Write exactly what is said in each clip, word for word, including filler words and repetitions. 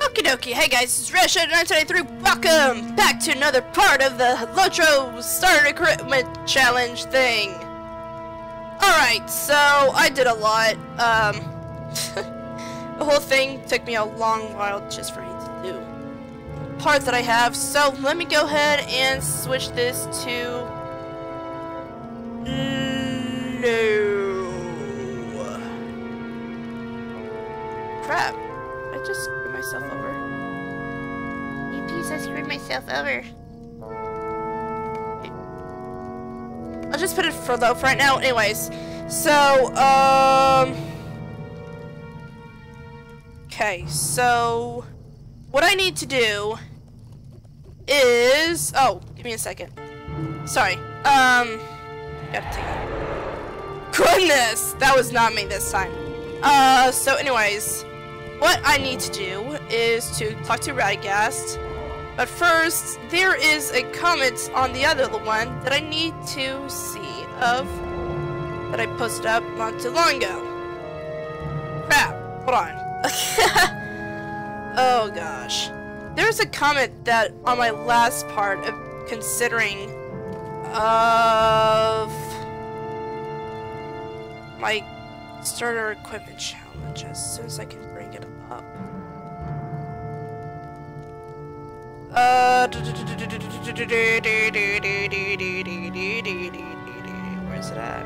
Okie dokie, hey guys, it's Resha nine twenty-three. Welcome back to another part of the Lotro Starter Equipment Challenge thing. Alright, so I did a lot. Um, the whole thing took me a long while just for me to do the part that I have. So let me go ahead and switch this to no. Crap. I just screwed myself over. Jeez, I screwed myself over. I'll just put it for low for right now. Anyways, so, um... okay, so... what I need to do is... oh, give me a second. Sorry. Um... gotta take it. Goodness! That was not me this time. Uh, so anyways... what I need to do is to talk to Radagast, but first, there is a comment on the other one that I need to see of, that I posted up not too long ago. Crap, hold on. Oh gosh. There's a comment that on my last part of considering of my starter equipment challenge as soon as I can bring it up. Uh, where's it at?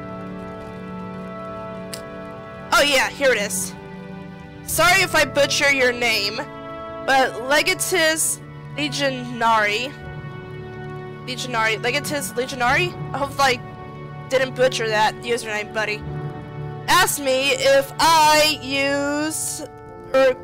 Oh yeah, here it is. Sorry if I butcher your name, but Legatus Legionari, Legionari, Legatus Legionari? I hope I didn't butcher that username, buddy. Asked me if I use or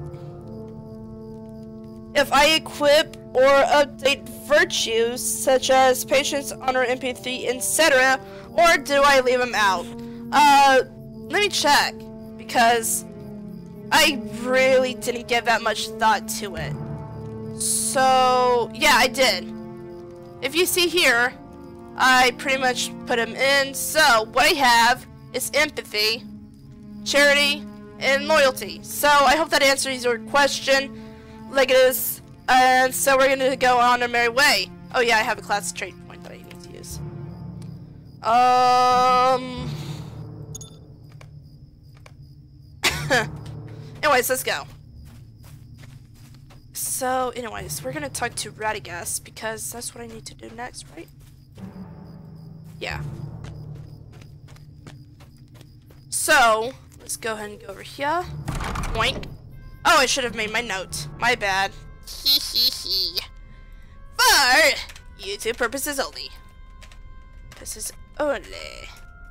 if I equip or update virtues such as patience, honor, empathy, et cetera, or do I leave them out? Uh, let me check because I really didn't give that much thought to it. So yeah, I did. If you see here, I pretty much put them in. So what I have is empathy, charity, and loyalty. So I hope that answers your question, Legatus. And so we're gonna go on our merry way. Oh yeah, I have a class trait point that I need to use. Um. Anyways, let's go. So, anyways, we're gonna talk to Radagast because that's what I need to do next, right? Yeah. So, let's go ahead and go over here. Boink. Oh, I should have made my note. My bad. Hee hee hee. For YouTube purposes only. This is only.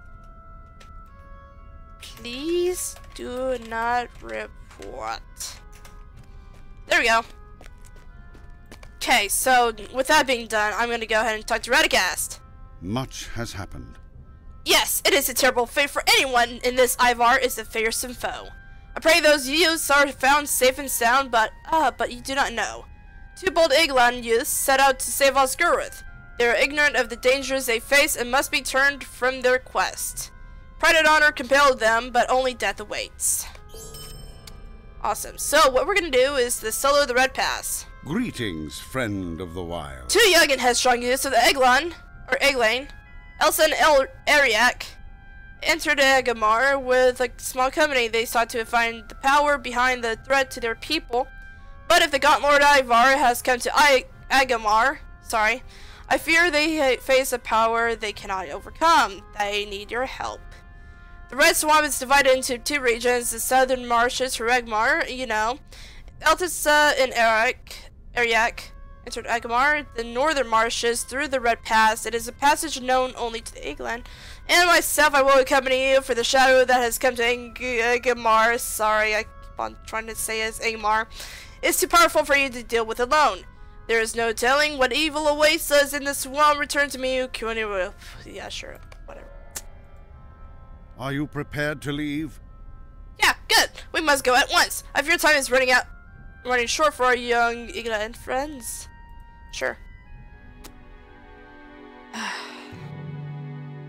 Please do not report. There we go. Okay, so with that being done, I'm going to go ahead and talk to Radagast. Much has happened. Yes, it is a terrible fate for anyone in this Ivar is a fearsome foe. I pray those youths are found safe and sound, but ah, uh, but you do not know. Two bold Iglan youths set out to save Osgurth. They are ignorant of the dangers they face and must be turned from their quest. Pride and honor compelled them, but only death awaits. Awesome. So what we're gonna do is the solo the Red Pass. Greetings, friend of the wild. Two young and headstrong youths of the Eglon, or Eglain, Elsa and El Ariak, entered Agamar with a small company. They sought to find the power behind the threat to their people. But if the Gaunt Lord Ivar has come to I Agamar, sorry, I fear they face a power they cannot overcome. They need your help. The Red Swamp is divided into two regions, the southern marshes, Regmar, you know. Eltisa and Eric, Ariak entered Agamar, the northern marshes, through the Red Pass. It is a passage known only to the Eglan. And myself, I will accompany you for the shadow that has come to Agamar. Sorry, I keep on trying to say it as Agamar. It's too powerful for you to deal with alone. There is no telling what evil awaits us in this swamp. Return to me, Kuani. Yeah, sure, whatever. Are you prepared to leave? Yeah, good. We must go at once. I fear time is running out, running short for our young ignorant friends. Sure.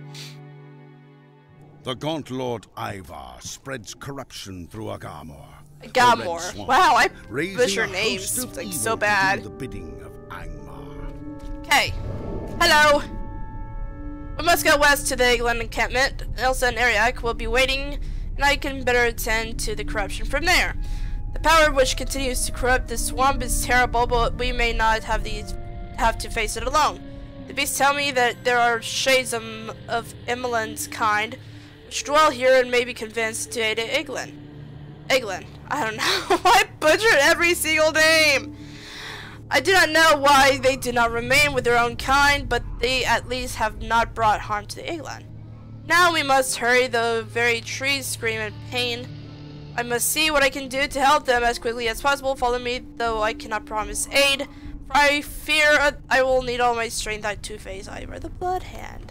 The Gaunt Lord Ivar spreads corruption through Agamor. Gamor. Swamp, Wow, I raising butcher a names host of like evil so to bad. do the bidding of Angmar. Okay. Hello. We must go west to the England encampment. Elsa and Ariak will be waiting, and I can better attend to the corruption from there. The power which continues to corrupt this swamp is terrible, but we may not have these have to face it alone. The beasts tell me that there are shades of, of Emily's kind which dwell here and may be convinced to aid Eglin. Eglin. I don't know. I butchered every single name. I do not know why they did not remain with their own kind, but they at least have not brought harm to the Eglin. Now we must hurry. The very trees scream in pain. I must see what I can do to help them as quickly as possible. Follow me, though I cannot promise aid. For I fear I will need all my strength at Two-Face. I wear the Blood Hand.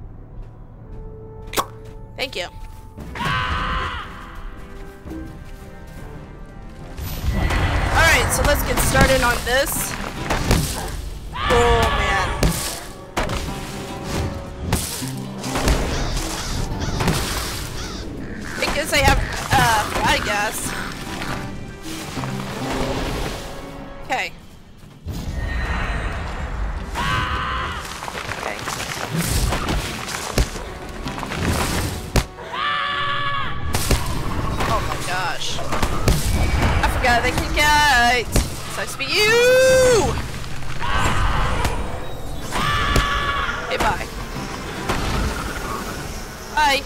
Thank you. Alright, so let's get started on this. Oh man. I guess I have uh I guess. Okay. Okay. Oh my gosh. I forgot they can get. Sucks to be you! Okay, bye. Bye.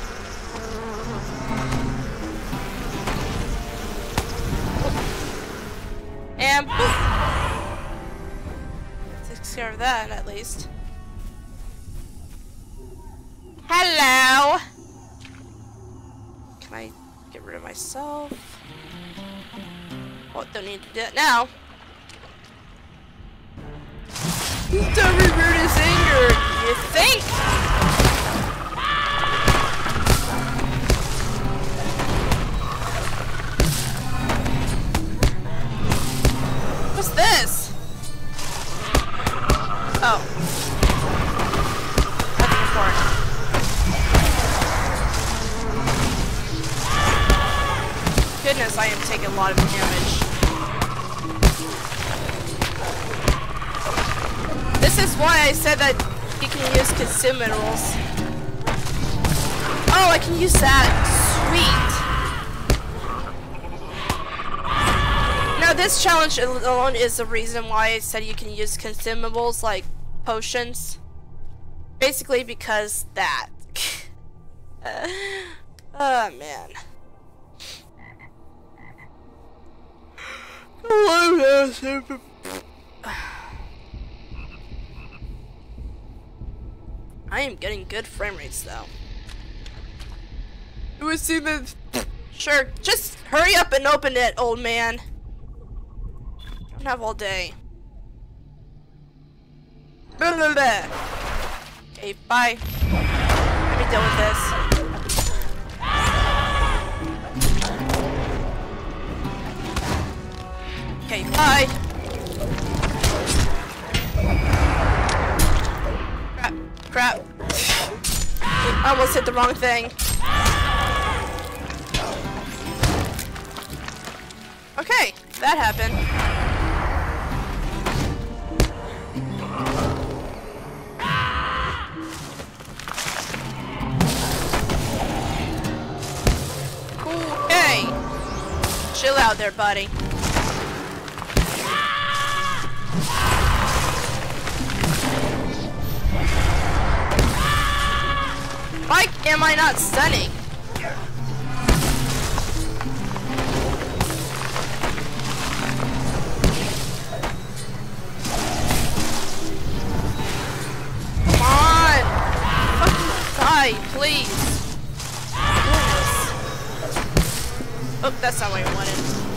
And poof. Takes care of that at least. Hello! Can I get rid of myself? Oh, don't need to do it now. Don't revert his anger, you think? What's this? Oh. Nothing important. Goodness, I am taking a lot of damage. This is why I said that you can use consumables. Oh, I can use that. Sweet. Now, this challenge alone is the reason why I said you can use consumables like potions. Basically because that. Oh, man. I am getting good frame rates though. You would see the. Sure, just hurry up and open it, old man. Don't have all day. Blah, blah, blah. Okay, bye. Let me deal with this. Okay, bye. Crap, crap. I almost hit the wrong thing. Okay, that happened. Okay. Chill out there, buddy. Why am I not stunning? Come on! Fucking die, please. Goodness. Oh, that's not what I wanted.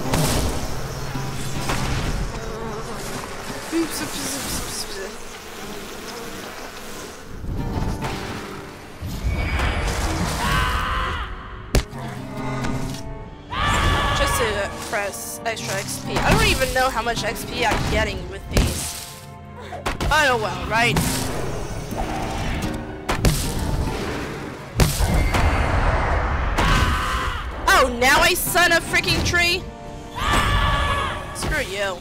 Press extra X P. I don't even know how much X P I'm getting with these. Oh well, right? Oh, now I son a freaking tree? Screw you.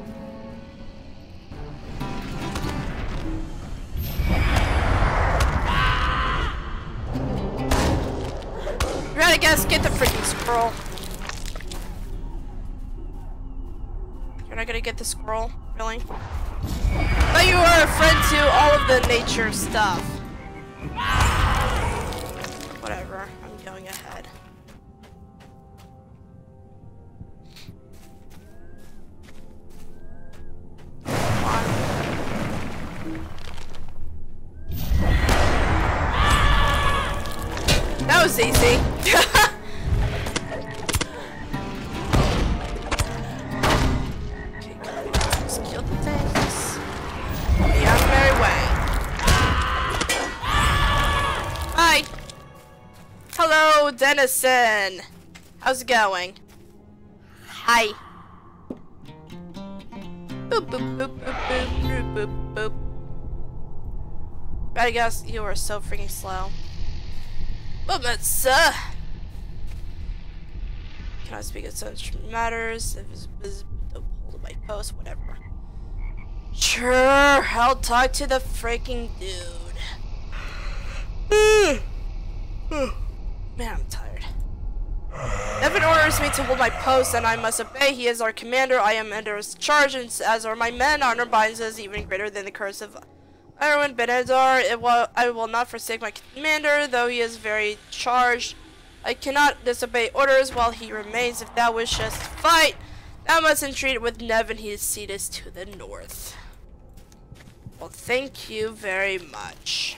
You gotta guess, get the freaking squirrel. You're not gonna get the squirrel? Really? But you are a friend to all of the nature stuff. Whatever, I'm going ahead. Come on. That was easy. Hello, Dennison. How's it going? Hi. Boop, boop, boop, boop, boop, boop, boop, boop. Gotta guess, you are so freaking slow. But it's, uh... Can I speak of such matters? If it's don't hold my post, whatever. Sure, I'll talk to the freaking dude. Man, I'm tired. Nevin orders me to hold my post and I must obey. He is our commander. I am under his charge, and as are my men. Honor binds us even greater than the curse of Erwin Benedar. It will, I will not forsake my commander, though he is very charged. I cannot disobey orders while he remains. If thou wishest to fight, thou must entreat with Nevin. His seat is to the north. Well, thank you very much.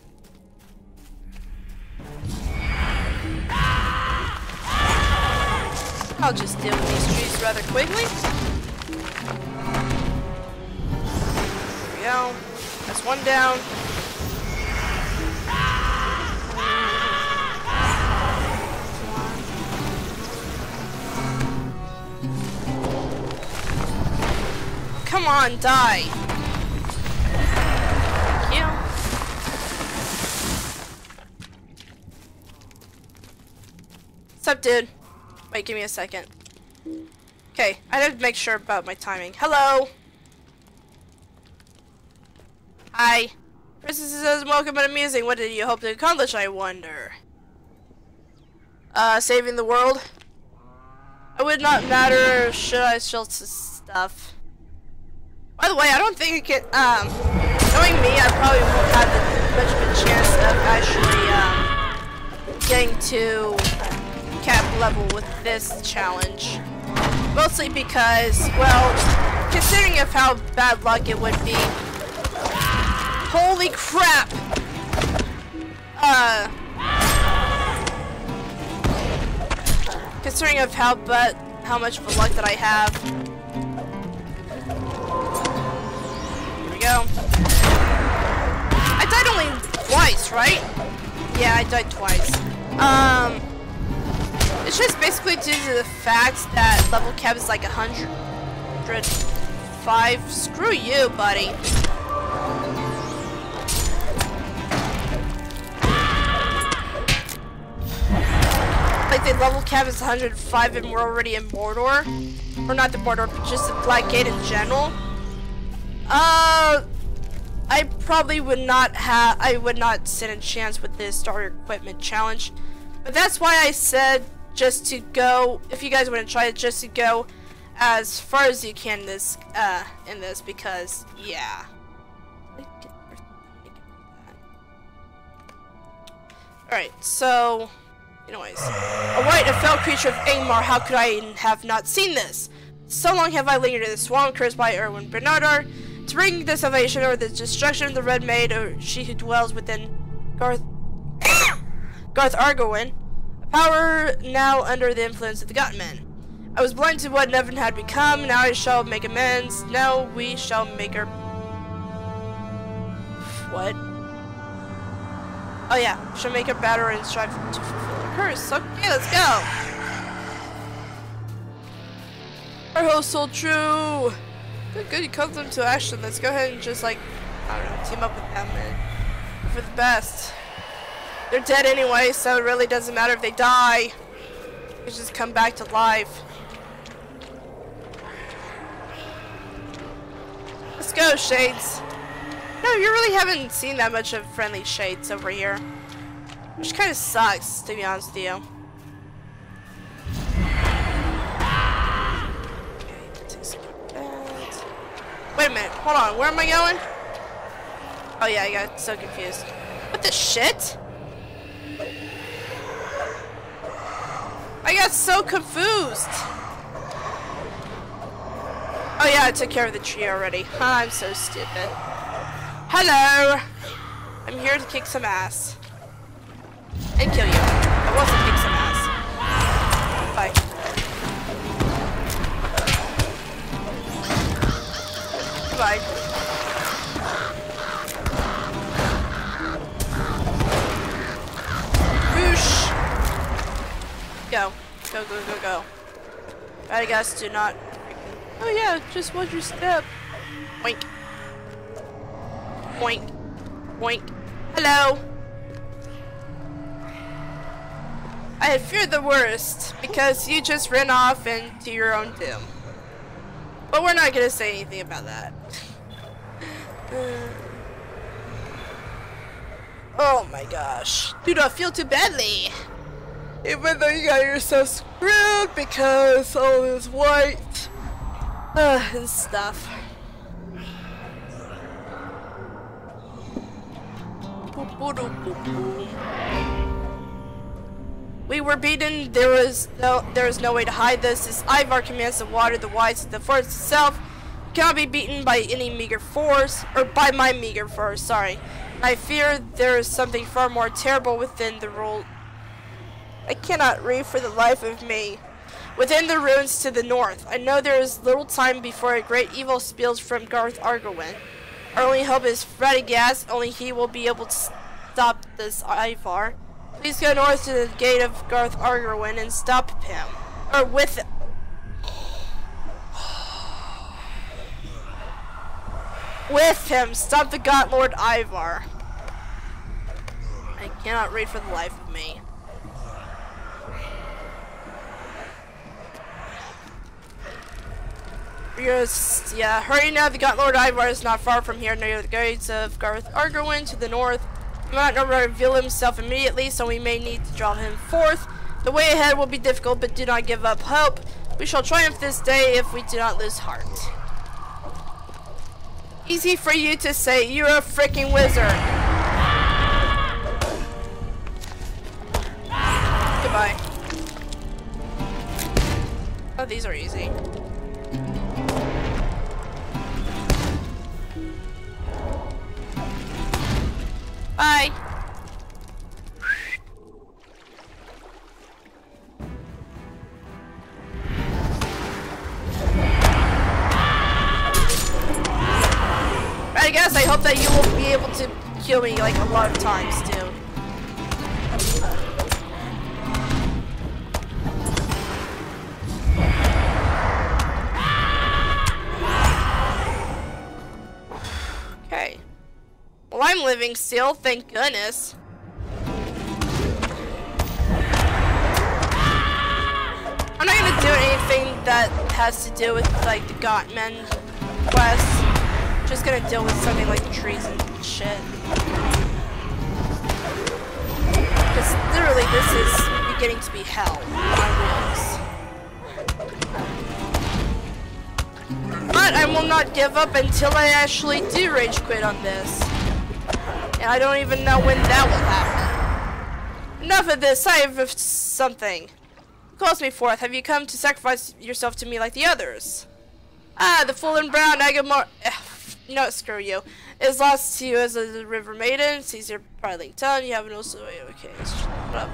I'll just deal with these trees rather quickly. There we go. That's one down. Come on, die. Thank you. What's up, dude? Wait, give me a second. Okay, I have to make sure about my timing. Hello! Hi. Princess says, welcome and amusing. What did you hope to accomplish, I wonder? Uh, saving the world? It would not matter should I shield stuff. By the way, I don't think it can, um, knowing me, I probably won't have much of a chance of actually, um, getting to cap level with this challenge. Mostly because, well, considering of how bad luck it would be. Holy crap! Uh, considering of how but how much of a luck that I have. Here we go. I died only twice, right? Yeah, I died twice. Um. It's just basically due to the fact that level cap is like one hundred five. Screw you, buddy. Like the level cap is one hundred five and we're already in Mordor. Or not the Mordor, but just the Black Gate in general. Uh, I probably would not have, I would not stand a chance with this starter equipment challenge. But that's why I said just to go, if you guys want to try it, just to go as far as you can in this, uh, in this, because, yeah. Alright, so, anyways. Alright, a fell creature of Angmar, how could I have not seen this? So long have I lingered in the swamp, cursed by Erwin Bernardar, to bring the salvation or the destruction of the Red Maid, or she who dwells within Garth, Garth Argowin. Power now under the influence of the Godmen. I was blind to what Nevin had become. Now I shall make amends. Now we shall make our. What? Oh yeah, shall make our battle and strive to fulfill our curse. Okay, let's go. Our host sold true. Good, good. You called them to action. Let's go ahead and just like, I don't know, team up with them and for the best. They're dead anyway, so it really doesn't matter if they die. You just come back to life. Let's go, Shades. No, you really haven't seen that much of friendly Shades over here. Which kind of sucks, to be honest with you. Wait a minute, hold on, where am I going? Oh yeah, I got so confused. What the shit? I got so confused. Oh yeah, I took care of the tree already. I'm so stupid. Hello! I'm here to kick some ass. And kill you. I want to kick some ass. Bye. Goodbye. Whoosh! Go. Go, go, go, go. I guess do not... Oh yeah, just watch your step. Boink. Boink. Boink. Hello! I had feared the worst, because you just ran off into your own doom. But we're not gonna say anything about that. Oh my gosh. Do not feel too badly. Even though you got yourself screwed because all this white uh, and stuff. We were beaten. There was no there was no way to hide this. This Ivar commands the water, the wise, the forest itself cannot be beaten by any meager force, or by my meager force, sorry. I fear there is something far more terrible within the rule. I cannot read for the life of me. Within the ruins to the north, I know there is little time before a great evil spills from Garth Argowin. Our only hope is Radagast. Only he will be able to stop this Ivar. Please go north to the gate of Garth Argowin and stop him. Or with him. With him, stop the God Lord Ivar. I cannot read for the life of me. Yes, yeah, hurry now, the God Lord Ivar is not far from here, near the gates of Garth Argowin to the north. He might not reveal himself immediately, so we may need to draw him forth. The way ahead will be difficult, but do not give up hope. We shall triumph this day if we do not lose heart. Easy for you to say, you're a freaking wizard. Goodbye. Oh, these are easy. Bye. I guess I hope that you will be able to kill me like a lot of times too. Okay. Well, I'm living still, thank goodness. I'm not gonna do anything that has to do with like the Gottman quest. Just gonna deal with something like the trees and shit. Because literally this is beginning to be hell on wheels. But I will not give up until I actually do rage quit on this. And I don't even know when that will happen. Enough of this, I have something. Who calls me forth? Have you come to sacrifice yourself to me like the others? Ah, the full and brown Agamor. No, screw you. Is lost to you as a river maiden. Sees your prattling tongue. You have no also. Okay, shut up.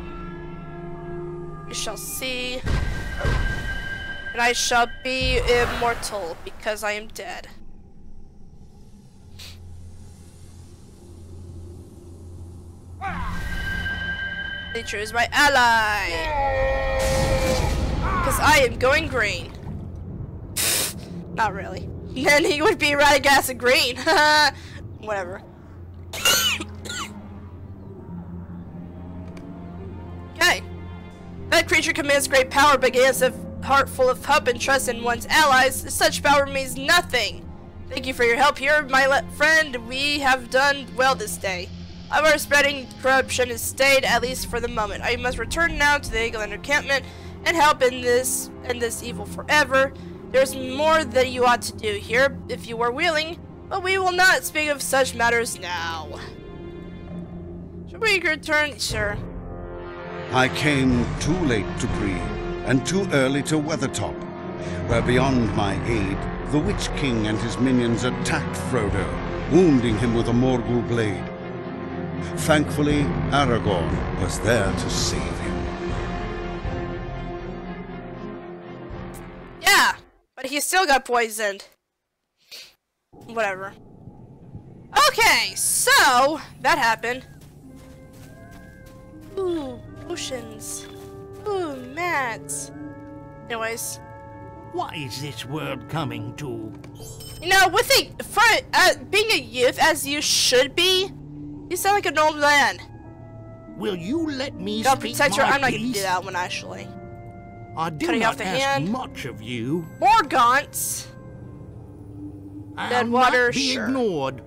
You shall see. And I shall be immortal because I am dead. Nature is my ally. Because I am going green. Not really. Then he would be Radagast and green. Whatever. Okay. That creature commands great power, but gains a heart full of hope and trust in one's allies. Such power means nothing. Thank you for your help here, my friend. We have done well this day. Our spreading corruption is stayed, at least for the moment. I must return now to the Eagleland encampment and help in this end this evil forever. There's more that you ought to do here, if you are willing, but we will not speak of such matters now. Should we return? Sure. I came too late to Bree, and too early to Weathertop, where beyond my aid, the Witch King and his minions attacked Frodo, wounding him with a Morgul blade. Thankfully, Aragorn was there to save him. Yeah, but he still got poisoned. Whatever. Okay, so that happened. Ooh, potions. Ooh, mats. Anyways. What is this world coming to? You know, with a, for, uh, being a youth, as you should be, you sound like an old man. Will you let me God speak protect my her. I'm not piece? gonna do that one, actually. I do Cutting not off the ask hand. much of you. More gaunts. I'll Dead water, not be sure. ignored.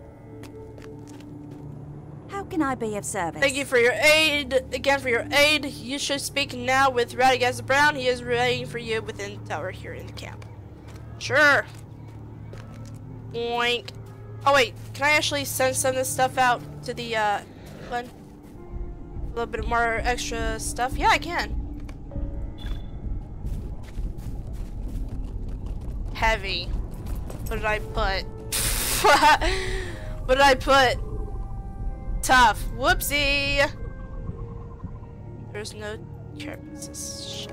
How can I be of service? Thank you for your aid. Again, for your aid. You should speak now with Radagast Brown. He is waiting for you within the tower here in the camp. Sure. Oink. Oh, wait. Can I actually send some of this stuff out to the, uh, one? A little bit more extra stuff? Yeah, I can. Heavy. What did I put? What did I put? Tough. Whoopsie. There's no carapaces. Shit.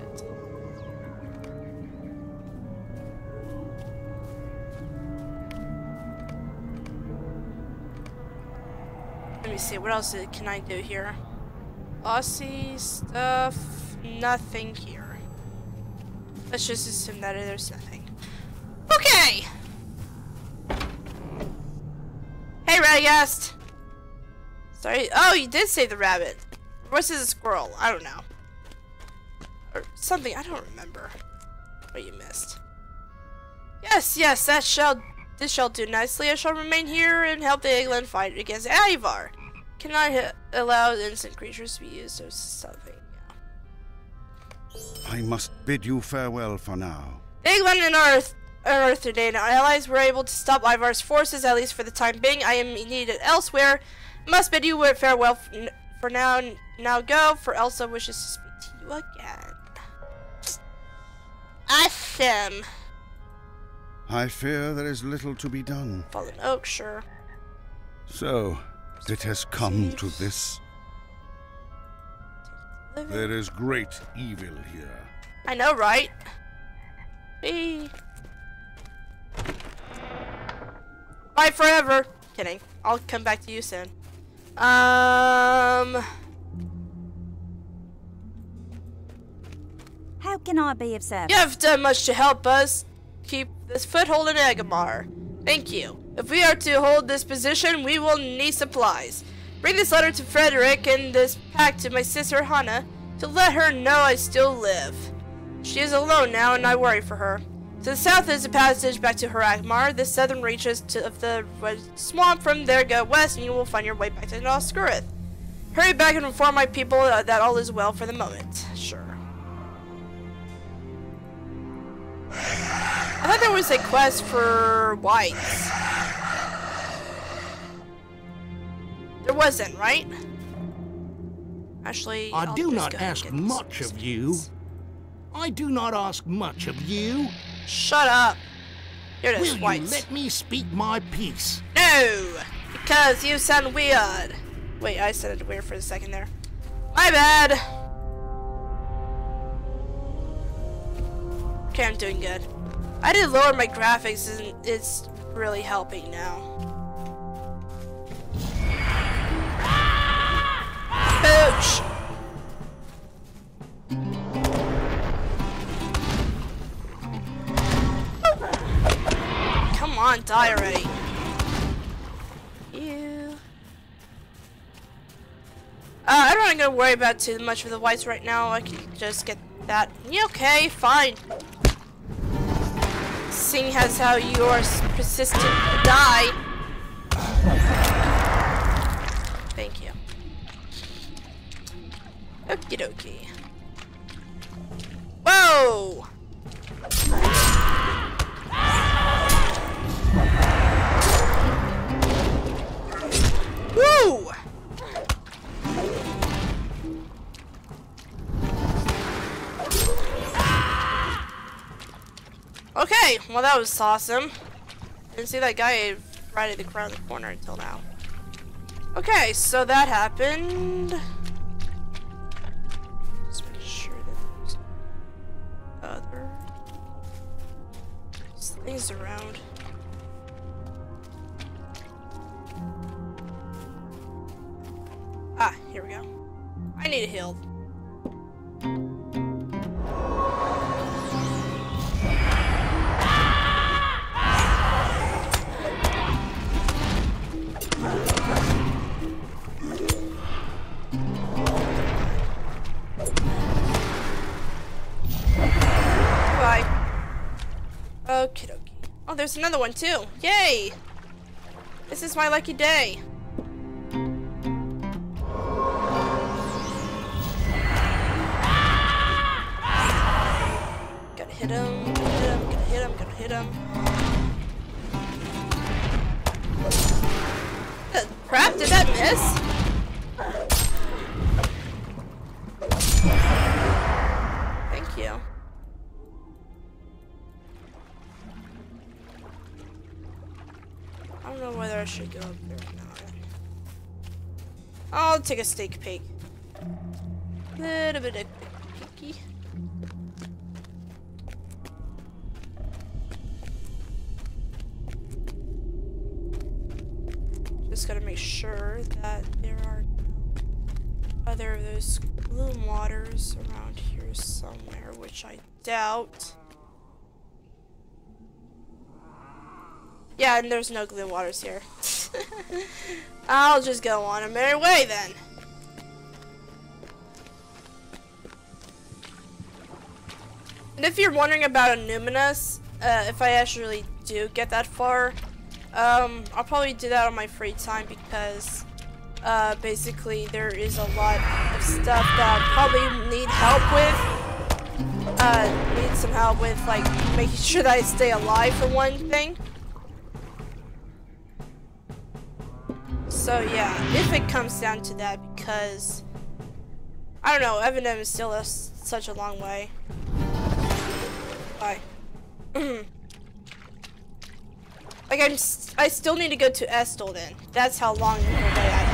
Let me see. What else can I do here? Aussie stuff. Nothing here. Let's just assume that there's nothing. Okay. Hey, Radagast. Sorry. Oh, you did save the rabbit. Or was it a squirrel? I don't know. Or something. I don't remember what you missed. Yes, yes, that shall. This shall do nicely. I shall remain here and help the Eagleland fight against Ivar. Cannot hit, allow innocent creatures to be used or something. Yeah. I must bid you farewell for now. The Eagleland and Earth. Earth today and our allies were able to stop Ivar's forces, at least for the time being. I am needed elsewhere. Must bid you farewell for now. Now go, for Elsa wishes to speak to you again. Awesome. I fear there is little to be done. Fallen oak, sure. So, it has come to this. There is great evil here. I know, right? Be. Bye forever. Kidding. I'll come back to you soon. Um. How can I be of service? You have done much to help us keep this foothold in Agamar. Thank you. If we are to hold this position, we will need supplies. Bring this letter to Frederick and this pack to my sister Hannah to let her know I still live. She is alone now, and I worry for her. To the south is a passage back to Harakmar. The southern reaches to, of the red swamp. From there, go west, and you will find your way back to Nosgurth. Hurry back and inform my people uh, that all is well for the moment. Sure. I thought there was a quest for whites. There wasn't, right? Actually, I I'll do just not go and ask get much some of you. space. I do not ask much of you. Shut up. Here it is, Will you whites. let me speak my piece? No! Because you sound weird. Wait, I said it weird for a second there. My bad. Okay, I'm doing good. I did lower my graphics and it's really helping now. Pooch! Come on, die already. You. Uh, I'm not gonna worry about too much of the whites right now. I can just get that. Yeah, okay, fine. Seeing as how you are persistent to die. Thank you. Okie dokie. Whoa! Woo! Okay, well that was awesome. Didn't see that guy right at the around the corner until now. Okay, so that happened. Just make sure that there's other things around. Ah, here we go. I need a heal. Okie dokie. Oh, there's another one too. Yay! This is my lucky day. Gotta hit him, gotta hit him, gotta hit him, gotta hit him. Uh, crap, did that miss? Thank you. I don't know whether I should go up there or not. I'll take a sneak peek. Little bit of peeky. Just gotta make sure that there are no other of those gloom waters around here somewhere, which I doubt. Yeah, and there's no gloom waters here. I'll just go on a merry way then. And if you're wondering about a Numinous, uh, if I actually do get that far, um, I'll probably do that on my free time because uh, basically there is a lot of stuff that I probably need help with. Uh, need some help with, like, making sure that I stay alive for one thing. So yeah, if it comes down to that, because I don't know, Evanem is still a, such a long way. Bye. Like I'm, st I still need to go to Estelden. That's how long of a way I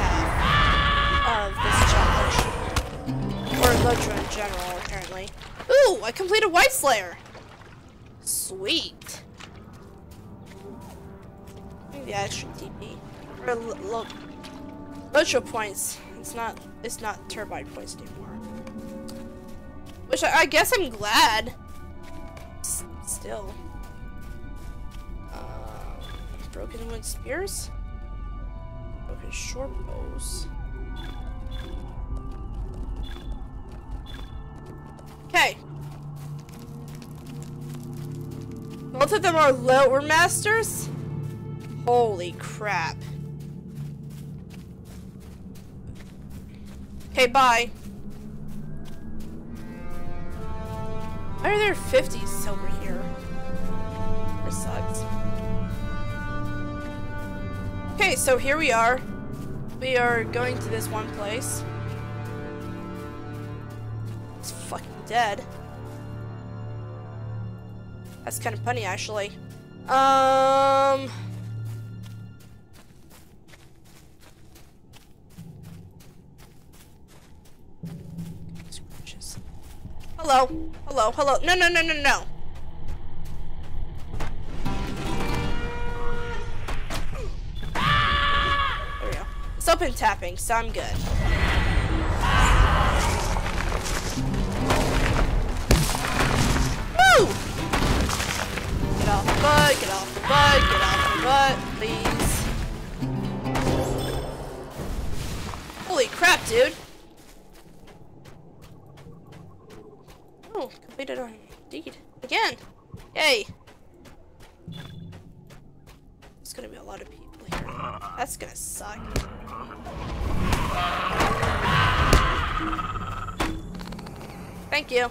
have of this challenge, or Lodra in general, apparently. Ooh, I completed White Slayer. Sweet. Maybe I should T P. Or look, Lodra points. It's not. It's not turbine points anymore. Which I, I guess I'm glad. S still. Uh, broken wood spears. Broken short bows. Okay. Both of them are lower masters. Holy crap. Okay, bye. Why are there fifties over here? This sucks. Okay, so here we are. We are going to this one place. It's fucking dead. That's kind of funny, actually. Um... Hello, hello, hello. No, no, no, no, no. There we go. It's open tapping, so I'm good. Woo! Get off the butt, get off the butt, get off the butt, please. Holy crap, dude. Oh. completed on Indeed. Again! Yay! There's gonna be a lot of people here. That's gonna suck. Thank you.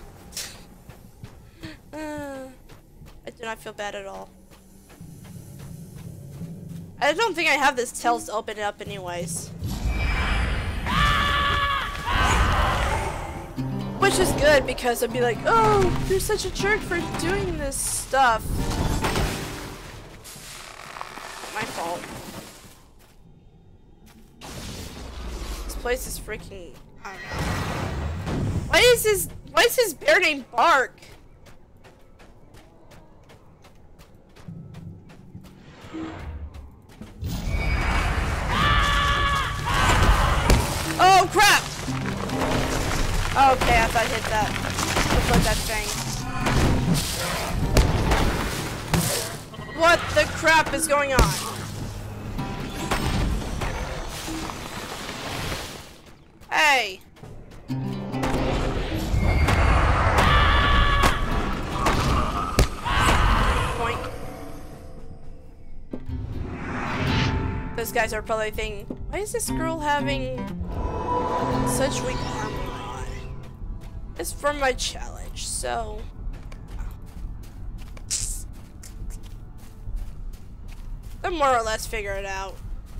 uh, I do not feel bad at all. I don't think I have this tails to open it up anyways. Which is good because I'd be like, oh, you're such a jerk for doing this stuff. My fault. This place is freaking, I don't know. Why is his, why is his bear named Bark? Oh crap! Okay, I thought I hit that. Looked like that thing. What the crap is going on? Hey! Point. Those guys are probably thinking, why is this girl having such weak armor on? It's from my challenge, so I'll more or less figure it out.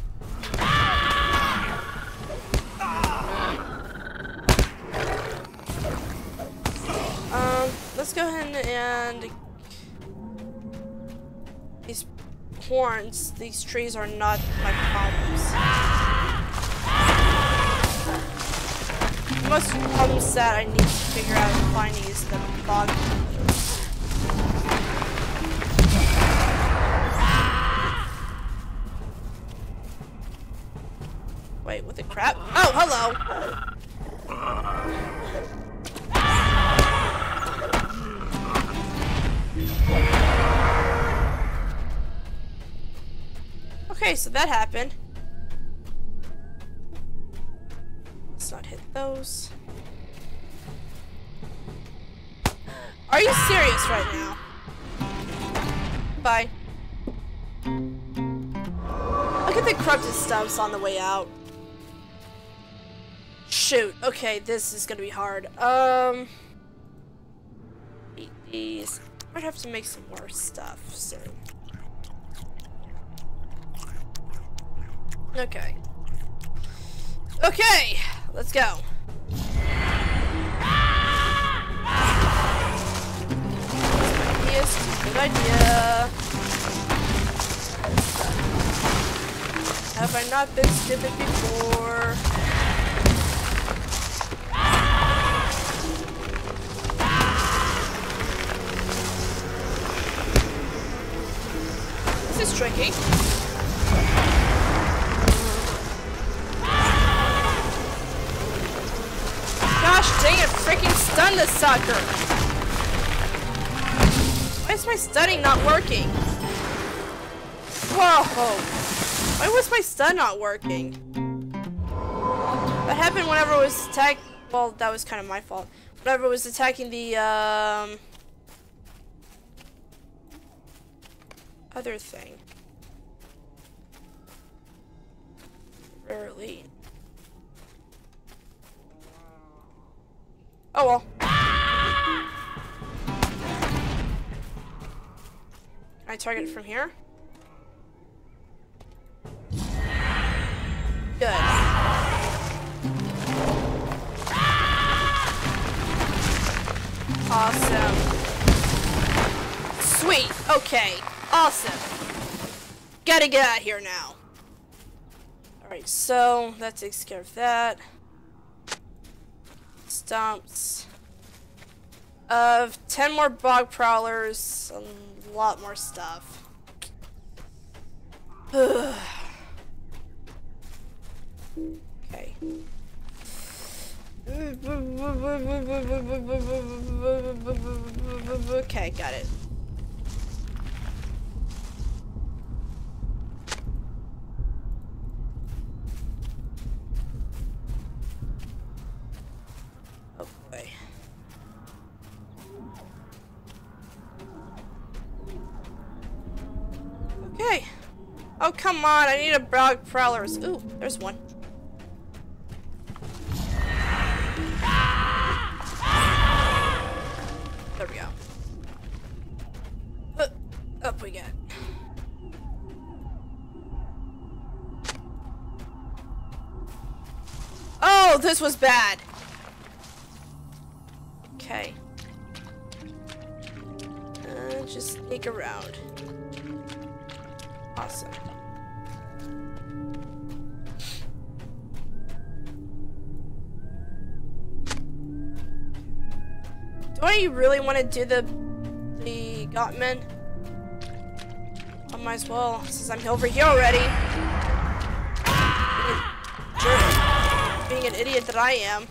Um, let's go ahead and these horns, these trees are not my problems. Most problems that I need to figure out and finding is the bog. Wait, what the crap? Oh, hello! Okay, so that happened. Let's not hit those. Are you serious right now? Bye. Look at the corrupted stumps on the way out. Shoot. Okay, this is gonna be hard. Um, eat these. Might have to make some more stuff soon. Okay. Okay, let's go. Yes, good idea. Have I not been stupid before? This is tricky. Gosh dang it, freaking stun the sucker! Why is my stunning not working? Whoa! Why was my stun not working? That happened whenever I was attack. Well, that was kind of my fault. Whenever I was attacking the um other thing. Rarely. Oh well. Can I target it from here? Good. Awesome. Sweet. Okay. Awesome. Gotta get out of here now. Alright, so that takes care of that. Stumps. Of ten more bog prowlers, a lot more stuff. Okay. Okay, got it. Okay. Oh, come on. I need a bog prowlers. Ooh, there's one. There we go. Uh, up we get. Oh, this was bad. Okay. Uh, just sneak around. Awesome. Do I really want to do the the Gottman? I might as well, since I'm over here already. Being a jerk. Being an idiot that I am.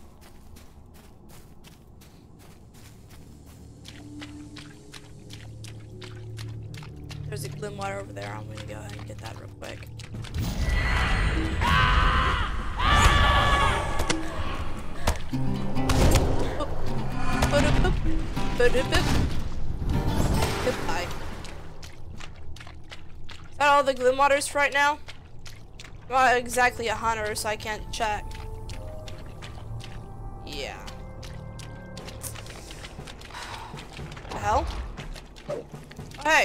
There's a glim water over there. I'm gonna go ahead and get that real quick. Goodbye. Is that all the glim waters for right now? I'm not exactly a hunter, so I can't check. Yeah. The hell? Oh, hey.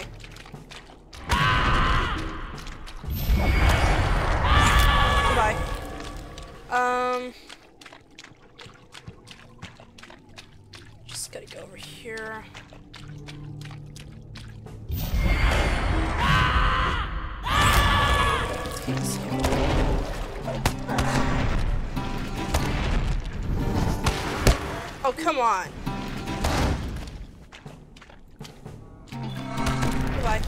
Goodbye. Um. Just gotta go over here. Oh, come on. Goodbye.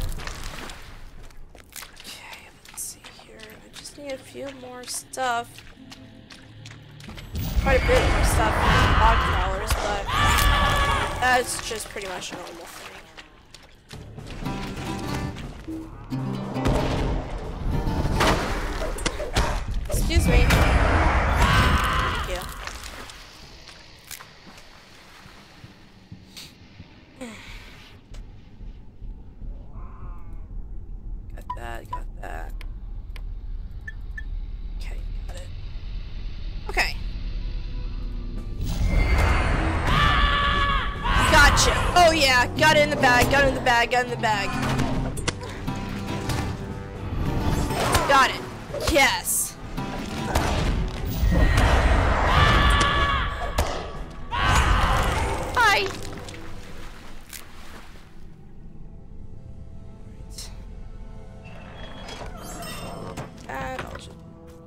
Okay, let's see here. I just need a few more stuff. Quite a bit more stuff than bog crawlers, but that's just pretty much a normal thing. Excuse me. Thank you. Got that, got that. Okay, got it. Okay. Gotcha. Oh yeah, got it in the bag, got it in the bag, got it in the bag. Got it. Yes. Hi. And I'll just...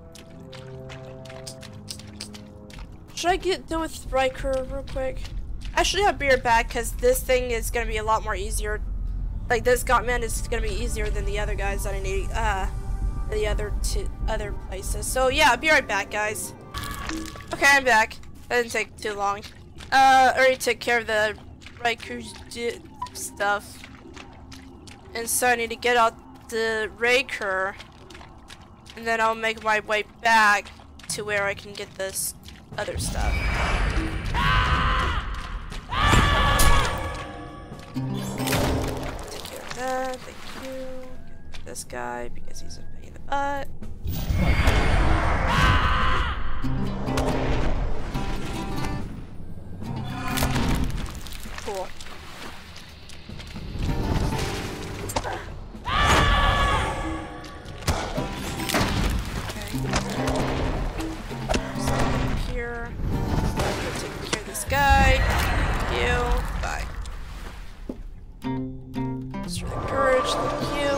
Should I get deal with Riker real quick? I should have beer back because this thing is gonna be a lot more easier. Like this Gottman is gonna be easier than the other guys that I need. Uh, the other two other places. So yeah, I'll be right back, guys. Okay, I'm back. That didn't take too long. Uh, I already took care of the Riker stuff, and so I need to get out the Raker, and then I'll make my way back to where I can get this other stuff. Take care of that. Thank you. Get this guy because he's a pain in the butt. Cool. Here. Take care of this guy. Thank you. Bye. Just for the courage. Thank you.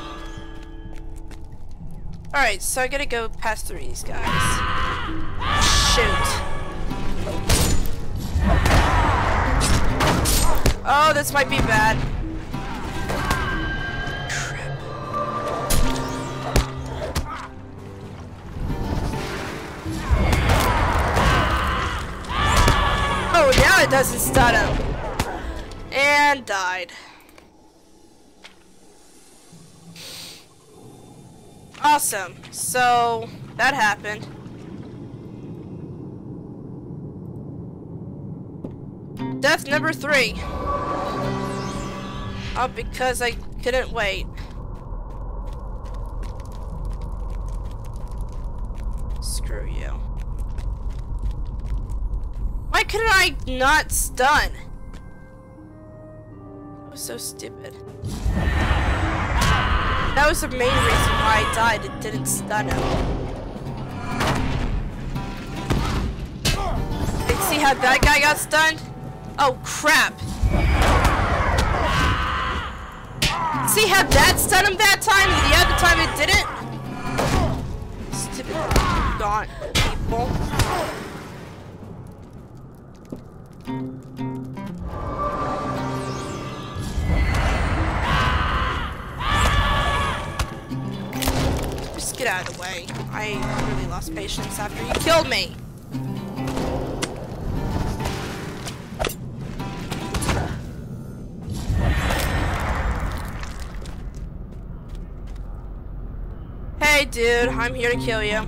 Alright, so I gotta go past through these guys. Shoot. Oh, this might be bad. Crap. Oh, now it doesn't stun him. And died. Awesome. So, that happened. Death number three. Oh, because I couldn't wait. Screw you. Why couldn't I not stun? That was so stupid. That was the main reason why I died. It didn't stun him. Did you see how that guy got stunned? Oh crap. See how that stunned him that time and the other time it didn't? Stupid gaunt people. Just get out of the way. I really lost patience after you killed me. Hey dude, I'm here to kill you.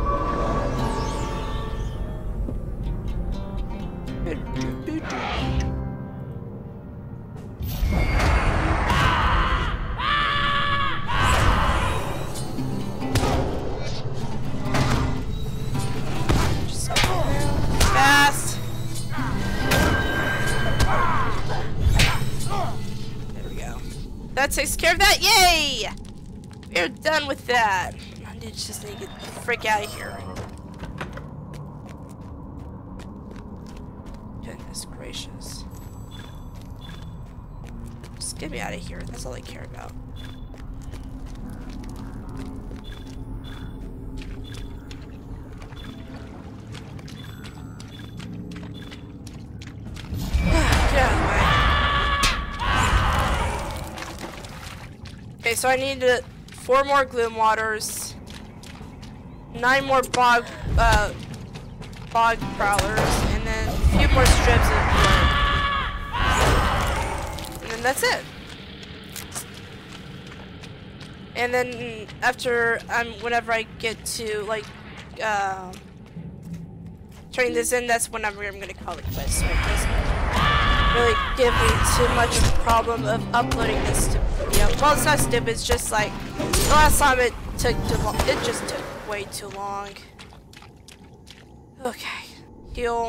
Just fast. There we go. That takes care of that. Yay! We're done with that. I just need to get the frick out of here. Goodness gracious. Just get me out of here. That's all I care about. Get out of the way. Okay, so I need to four more gloom waters. Nine more bog, uh, bog prowlers, and then a few more strips of wood. And then that's it. And then after, um, whenever I get to, like, uh, turning this in, that's when I'm, I'm gonna call it quits, so it doesn't really give me too much of a problem of uploading this stupid video. Well, it's not stupid, it's just like, the last time it took too long, it just took way too long. Okay, heal.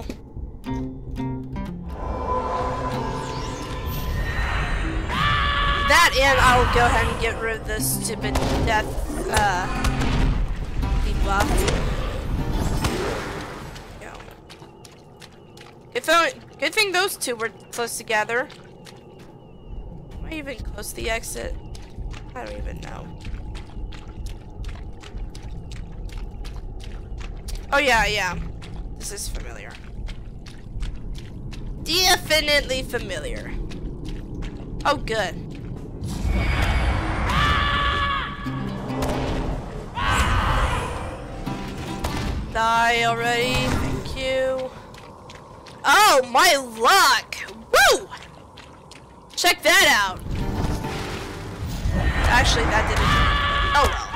That and I'll go ahead and get rid of this stupid death uh, debuff. Go. Good, th good thing those two were close together. Am I even close to the exit? I don't even know. Oh yeah, yeah. This is familiar. Definitely familiar. Oh good. Die already. Thank you. Oh my luck! Woo! Check that out. Actually, that didn't. Oh well.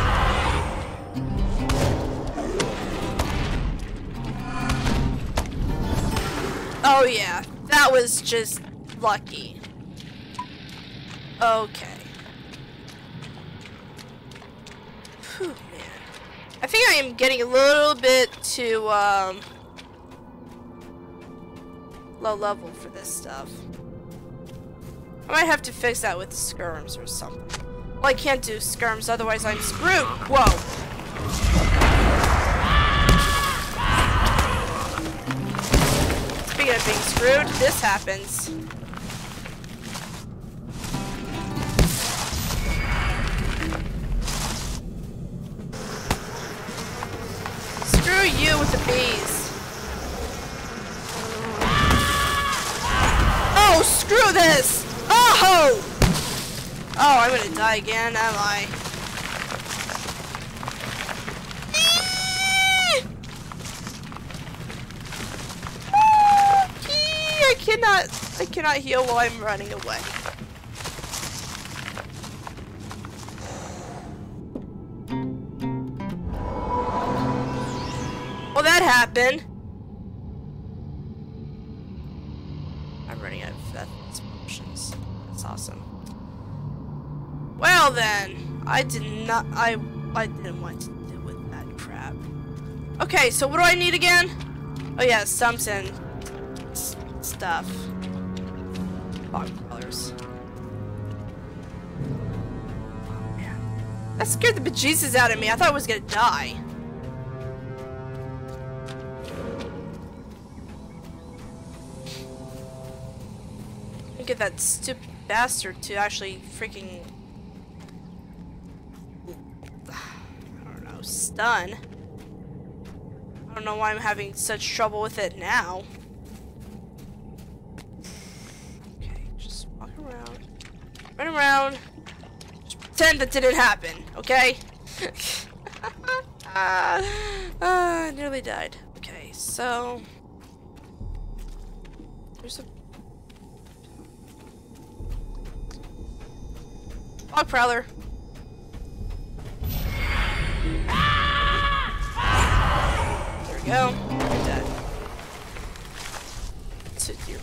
Oh yeah, that was just lucky. Okay. Whew, man. I think I am getting a little bit too um, low level for this stuff. I might have to fix that with skirms or something. Well, I can't do skirms, otherwise I'm screwed. Whoa. Speaking of being screwed, this happens. Screw you with the bees. Oh, screw this! Oh! Oh, I'm gonna die again, am I? I cannot, I cannot heal while I'm running away. Well, that happened. I'm running out of that options. That's awesome. Well then, I did not, I, I didn't want to deal with that crap. Okay, so what do I need again? Oh yeah, stumps and s stuff. Bog crawlers. Oh man. That scared the bejesus out of me. I thought I was gonna die. Get that stupid bastard to actually freaking, I don't know, stun. I don't know why I'm having such trouble with it now. Okay, just walk around, run around, just pretend that didn't happen, okay? uh, uh, nearly died. Okay, so there's a bog prowler. There we go. You're dead. Sit here.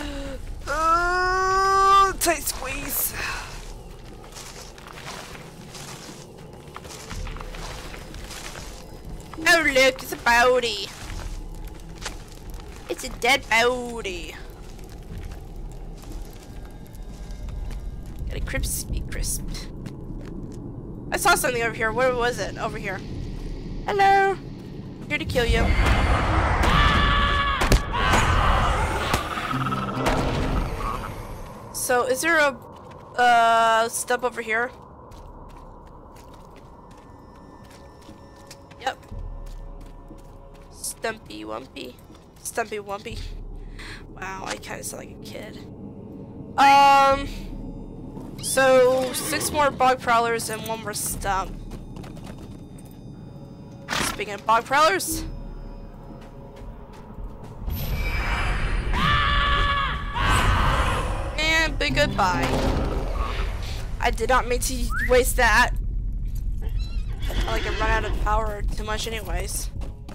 Oh, tight squeeze. Oh look, it's a body. It's a dead body. Gotta crisp be crisp. I saw something over here. What was it? Over here. Hello. I'm here to kill you. So, is there a uh, step over here? Yep. Stumpy Wumpy. Stumpy Wumpy. Wow, I kind of sound like a kid. Um. So, six more bog prowlers and one more stump. Speaking of bog prowlers. And big goodbye. I did not mean to waste that. I feel like I run out of power too much anyways.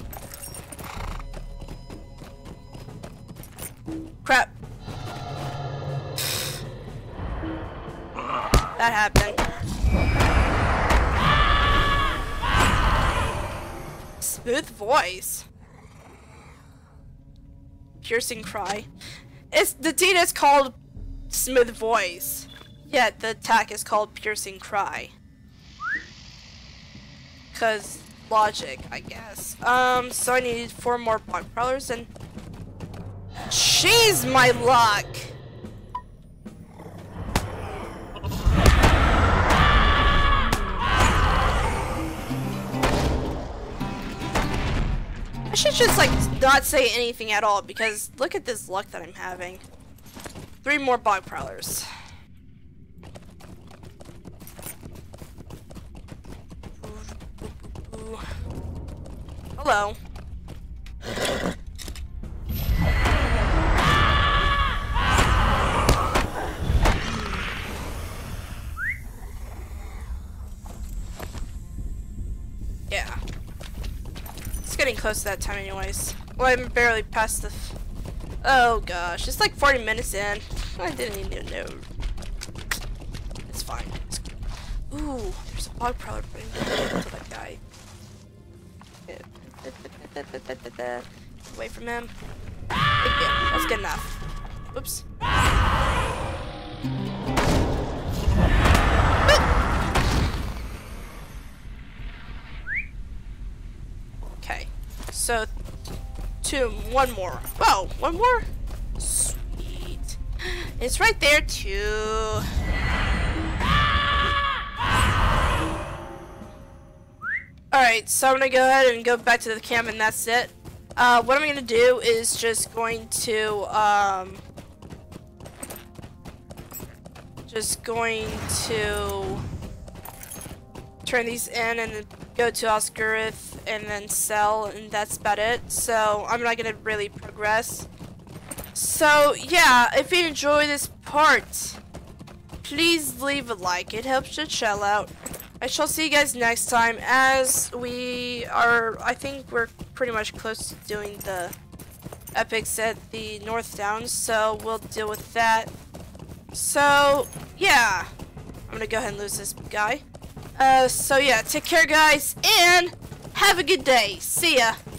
Crap. That happened. Smooth voice. Piercing cry. It's the team is called smooth voice. Yeah, the attack is called piercing cry. Cause logic, I guess. Um, so I need four more bog prowlers and jeez, my luck. I should just like not say anything at all because look at this luck that I'm having. Three more bog prowlers. Hello. Yeah. It's getting close to that time anyways. Well, I'm barely past the... F oh gosh, it's like forty minutes in. I didn't even know. It's fine. It's good. Ooh, there's a bog prowler putting to that guy. Away from him. Yeah, that's good enough. Whoops. Okay, so two, one more. Whoa, one more? Sweet. It's right there too. Alright, so I'm gonna go ahead and go back to the camp and that's it. Uh, what I'm gonna do is just going to, um, just going to turn these in and then go to Oscarith and then sell, and that's about it. So I'm not gonna really progress. So yeah, if you enjoy this part, please leave a like. It helps the channel out. I shall see you guys next time, as we are, I think we're pretty much close to doing the epics at the North Downs, so we'll deal with that. So, yeah. I'm gonna go ahead and lose this guy. Uh, so yeah, take care guys, and Have a good day. See ya.